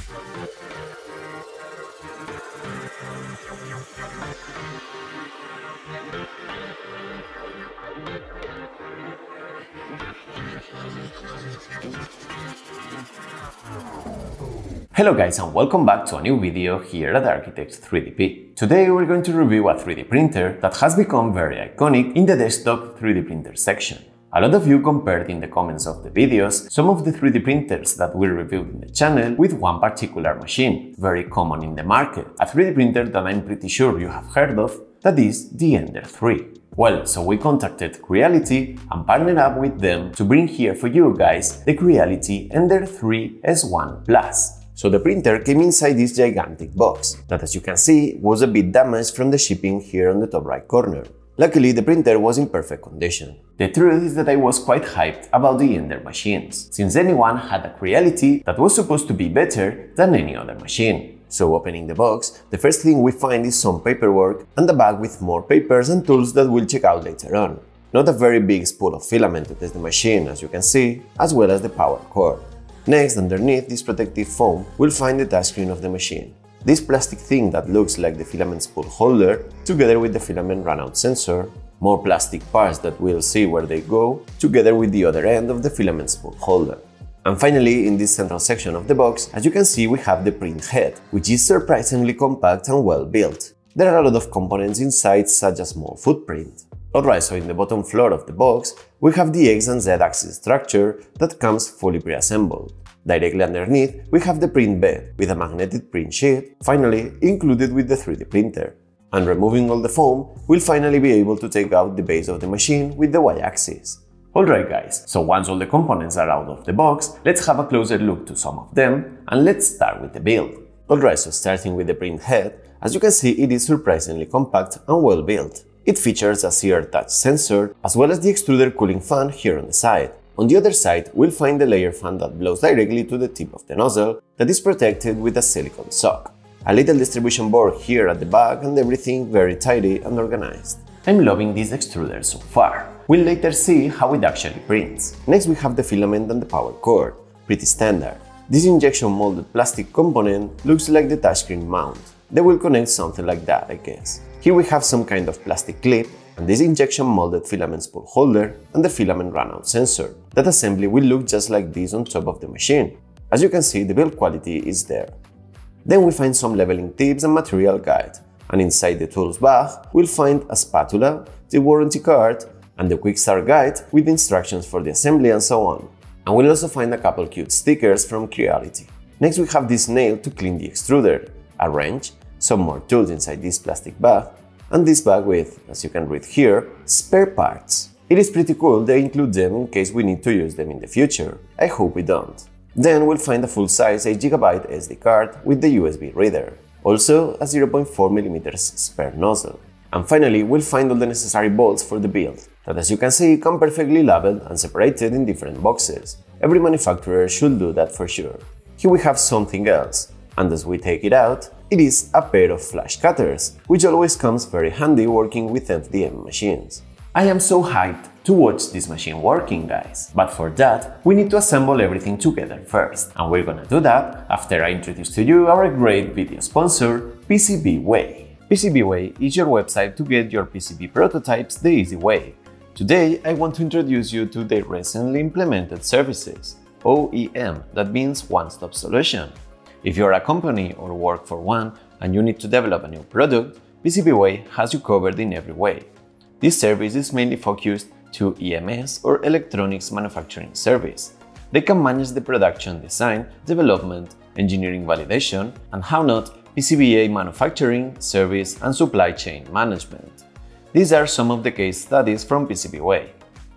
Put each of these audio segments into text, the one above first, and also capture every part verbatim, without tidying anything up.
Hello guys, and welcome back to a new video here at Architect three D P. Today we're going to review a three D printer that has become very iconic in the desktop three D printer section. A lot of you compared in the comments of the videos some of the three D printers that we reviewed in the channel with one particular machine, very common in the market, a three D printer that I'm pretty sure you have heard of, that is the Ender three. Well, so we contacted Creality and partnered up with them to bring here for you guys the Creality Ender three S one Plus. So the printer came inside this gigantic box, that as you can see was a bit damaged from the shipping here on the top right corner. Luckily the printer was in perfect condition. The truth is that I was quite hyped about the Ender machines, since anyone had a Creality that was supposed to be better than any other machine. So opening the box, the first thing we find is some paperwork and a bag with more papers and tools that we'll check out later on. Not a very big spool of filament to test the machine, as you can see, as well as the power cord. Next, underneath this protective foam, we'll find the touchscreen of the machine. This plastic thing that looks like the filament spool holder, together with the filament runout sensor, more plastic parts that we'll see where they go, together with the other end of the filament spool holder. And finally, in this central section of the box, as you can see, we have the print head, which is surprisingly compact and well built. There are a lot of components inside, such as small footprint. Alright, so in the bottom floor of the box, we have the X and Z axis structure that comes fully pre-assembled. Directly underneath, we have the print bed with a magnetic print sheet, finally included with the three D printer. And removing all the foam, we'll finally be able to take out the base of the machine with the Y-axis. Alright guys, so once all the components are out of the box, let's have a closer look to some of them, and let's start with the build. Alright, so starting with the print head, as you can see it is surprisingly compact and well built. It features a sear touch sensor, as well as the extruder cooling fan here on the side. On the other side, we'll find the layer fan that blows directly to the tip of the nozzle that is protected with a silicone sock. A little distribution board here at the back and everything very tidy and organized. I'm loving this extruder so far. We'll later see how it actually prints. Next we have the filament and the power cord, pretty standard. This injection molded plastic component looks like the touchscreen mount. They will connect something like that, I guess. Here we have some kind of plastic clip and this injection molded filament spool holder and the filament runout sensor. That assembly will look just like this on top of the machine. As you can see, the build quality is there. Then we find some leveling tips and material guide, and inside the tools bag we'll find a spatula, the warranty card, and the quick start guide with instructions for the assembly and so on. And we'll also find a couple cute stickers from Creality. Next we have this nail to clean the extruder, a wrench, some more tools inside this plastic bag, and this bag with, as you can read here, spare parts. It is pretty cool they include them in case we need to use them in the future. I hope we don't. Then we'll find a full-size eight gigabyte S D card with the U S B reader. Also a zero point four millimeter spare nozzle. And finally we'll find all the necessary bolts for the build, that as you can see come perfectly labeled and separated in different boxes. Every manufacturer should do that for sure. Here we have something else, and as we take it out, it is a pair of flash cutters, which always comes very handy working with F D M machines. I am so hyped to watch this machine working, guys, but for that we need to assemble everything together first, and we're gonna do that after I introduce to you our great video sponsor, PCBWay. PCBWay is your website to get your P C B prototypes the easy way. Today I want to introduce you to their recently implemented services, O E M, that means one-stop solution. If you're a company or work for one and you need to develop a new product, PCBWay has you covered in every way. This service is mainly focused to E M S or Electronics Manufacturing Service. They can manage the production design, development, engineering validation, and how not, P C B A manufacturing, service, and supply chain management. These are some of the case studies from PCBWay.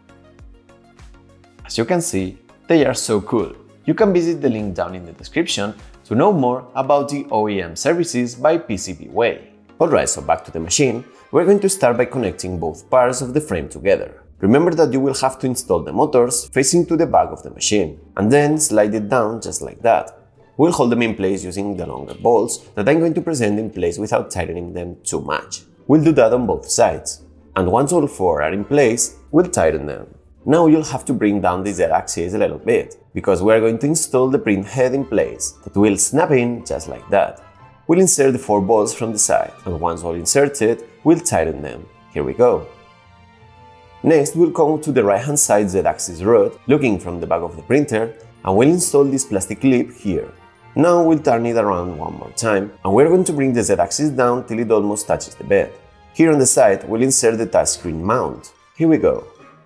As you can see, they are so cool. You can visit the link down in the description to know more about the O E M services by PCBWay. Alright, so back to the machine, we're going to start by connecting both parts of the frame together. Remember that you will have to install the motors facing to the back of the machine, and then slide it down just like that. We'll hold them in place using the longer bolts that I'm going to present in place without tightening them too much. We'll do that on both sides, and once all four are in place, we'll tighten them. Now you'll have to bring down the Z-axis a little bit, because we are going to install the print head in place, that will snap in just like that. We'll insert the four bolts from the side, and once all inserted, we'll tighten them. Here we go. Next, we'll come to the right hand side Z-axis rod, looking from the back of the printer, and we'll install this plastic clip here. Now we'll turn it around one more time, and we're going to bring the Z-axis down till it almost touches the bed. Here on the side, we'll insert the touchscreen mount. Here we go.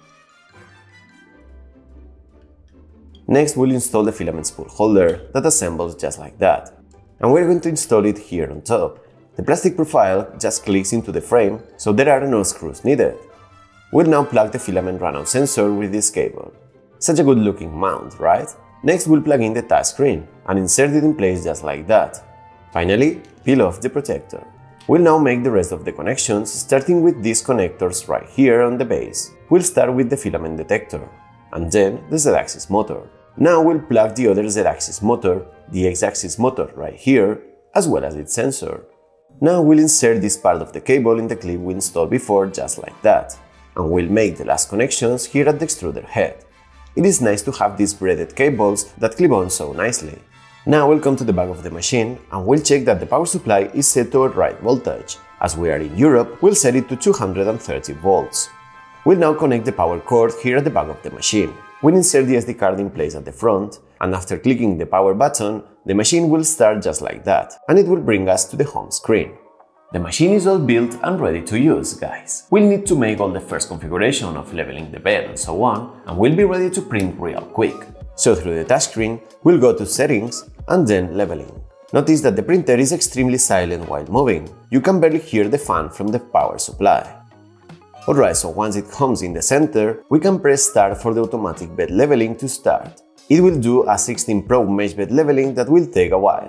Next, we'll install the filament spool holder that assembles just like that. And we're going to install it here on top. The plastic profile just clicks into the frame, so there are no screws needed. We'll now plug the filament runout sensor with this cable. Such a good looking mount, right? Next, we'll plug in the touchscreen and insert it in place just like that. Finally, peel off the protector. We'll now make the rest of the connections, starting with these connectors right here on the base. We'll start with the filament detector, and then the Z-axis motor. Now we'll plug the other Z-axis motor, the X-axis motor right here, as well as its sensor. Now we'll insert this part of the cable in the clip we installed before just like that, and we'll make the last connections here at the extruder head. It is nice to have these braided cables that clip on so nicely. Now we'll come to the back of the machine and we'll check that the power supply is set to a right voltage. As we are in Europe, we'll set it to two hundred thirty volts. We'll now connect the power cord here at the back of the machine. We'll insert the S D card in place at the front, and after clicking the power button, the machine will start just like that, and it will bring us to the home screen. The machine is all built and ready to use, guys. We'll need to make all the first configuration of leveling the bed and so on, and we'll be ready to print real quick. So through the touchscreen, we'll go to Settings and then Leveling. Notice that the printer is extremely silent while moving. You can barely hear the fan from the power supply. Alright, so once it comes in the center, we can press Start for the automatic bed leveling to start. It will do a sixteen probe mesh bed leveling that will take a while.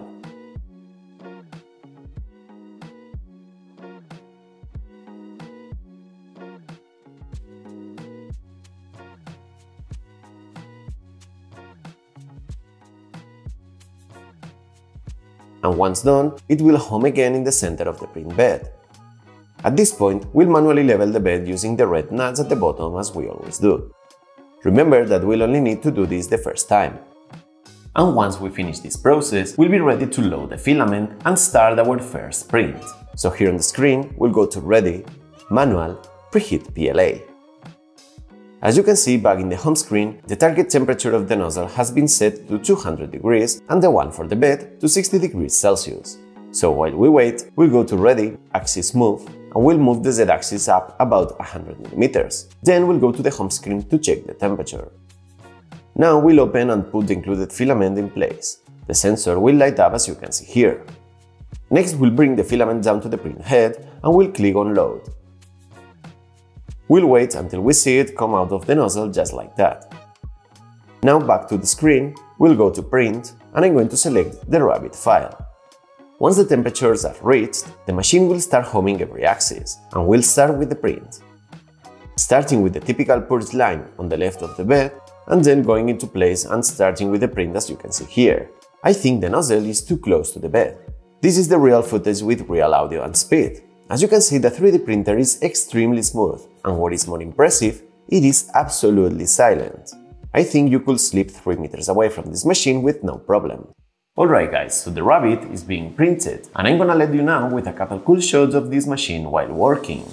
And once done, it will home again in the center of the print bed. At this point, we'll manually level the bed using the red nuts at the bottom as we always do. Remember that we'll only need to do this the first time. And once we finish this process, we'll be ready to load the filament and start our first print. So here on the screen, we'll go to Ready, Manual, Preheat P L A. As you can see back in the home screen, the target temperature of the nozzle has been set to two hundred degrees and the one for the bed to sixty degrees Celsius. So while we wait, we'll go to Ready, Axis Move, and we'll move the Z-axis up about one hundred millimeters. Then we'll go to the home screen to check the temperature. Now we'll open and put the included filament in place. The sensor will light up as you can see here. Next we'll bring the filament down to the print head and we'll click on Load. We'll wait until we see it come out of the nozzle just like that. Now back to the screen, we'll go to Print and I'm going to select the Rabbit file. Once the temperatures are reached, the machine will start homing every axis, and we'll start with the print. Starting with the typical purge line on the left of the bed, and then going into place and starting with the print as you can see here. I think the nozzle is too close to the bed. This is the real footage with real audio and speed. As you can see, the three D printer is extremely smooth, and what is more impressive, it is absolutely silent. I think you could sleep three meters away from this machine with no problem. Alright guys, so the rabbit is being printed, and I'm gonna let you know with a couple cool shots of this machine while working.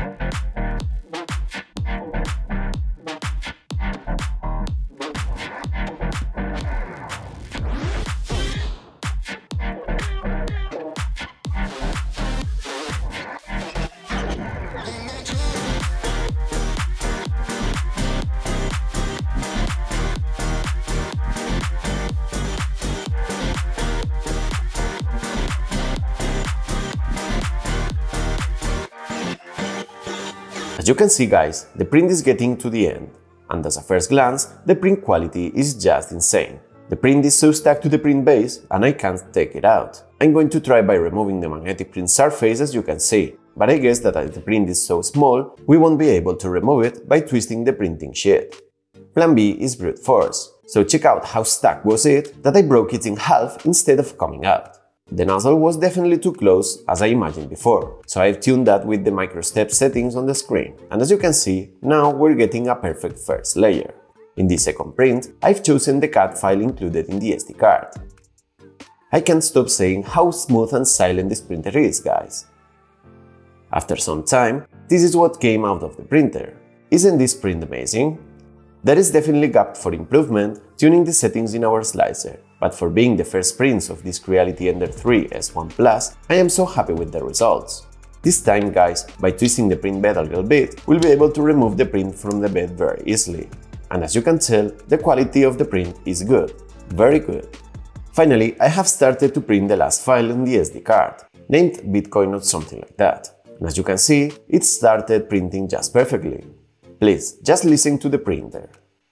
As you can see guys, the print is getting to the end, and as a first glance, the print quality is just insane. The print is so stuck to the print base, and I can't take it out. I'm going to try by removing the magnetic print surface as you can see, but I guess that as the print is so small, we won't be able to remove it by twisting the printing sheet. Plan B is brute force, so check out how stuck was it that I broke it in half instead of coming out. The nozzle was definitely too close as I imagined before, so I've tuned that with the microstep settings on the screen, and as you can see, now we're getting a perfect first layer. In this second print, I've chosen the C A D file included in the S D card. I can't stop saying how smooth and silent this printer is, guys. After some time, this is what came out of the printer. Isn't this print amazing? There is definitely gap for improvement tuning the settings in our slicer, but for being the first prints of this Creality Ender three S one plus, I am so happy with the results. This time, guys, by twisting the print bed a little bit, we'll be able to remove the print from the bed very easily. And as you can tell, the quality of the print is good, very good. Finally, I have started to print the last file on the S D card, named Bitcoin or something like that. And as you can see, it started printing just perfectly. Please, just listen to the printer.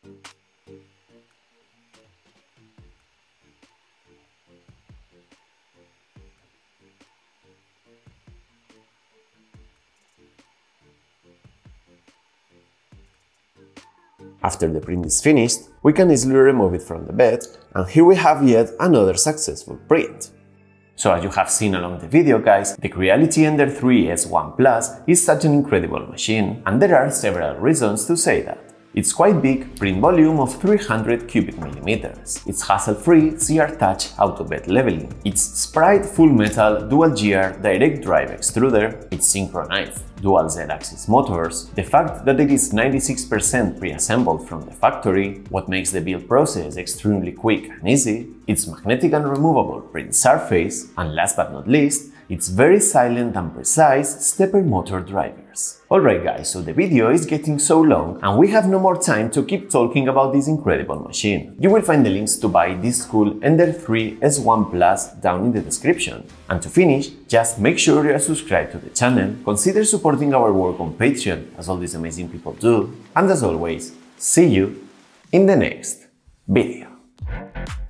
After the print is finished, we can easily remove it from the bed, and here we have yet another successful print. So as you have seen along the video, guys, the Creality Ender three S one plus is such an incredible machine, and there are several reasons to say that. It's quite big, print volume of three hundred cubic millimeters. It's hassle-free C R touch auto bed leveling. It's Sprite full metal dual G R direct drive extruder. It's synchronized dual Z-axis motors. The fact that it is ninety-six percent pre-assembled from the factory, what makes the build process extremely quick and easy. It's magnetic and removable print surface, and last but not least, it's very silent and precise stepper motor drivers. Alright guys, so the video is getting so long and we have no more time to keep talking about this incredible machine. You will find the links to buy this cool Ender three S one plus down in the description. And to finish, just make sure you are subscribed to the channel, consider supporting our work on Patreon as all these amazing people do, and as always, see you in the next video.